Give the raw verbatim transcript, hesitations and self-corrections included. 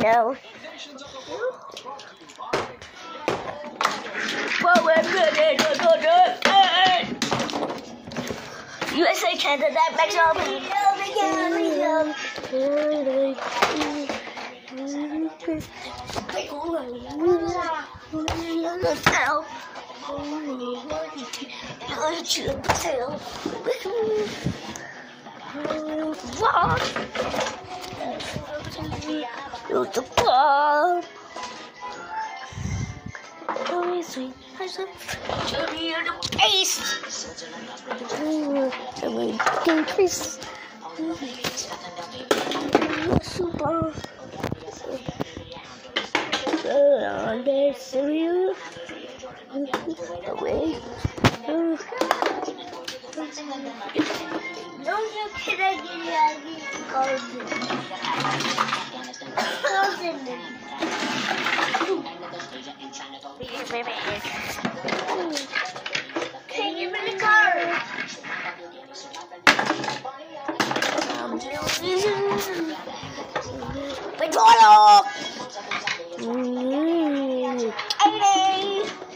No. Well, we're ready to go to U S A, Canada, Mexico. Increase. Super. Uh, there's cereal. Away. Don't you can I get these golden? Can you give me the card? Petrolo! Mm.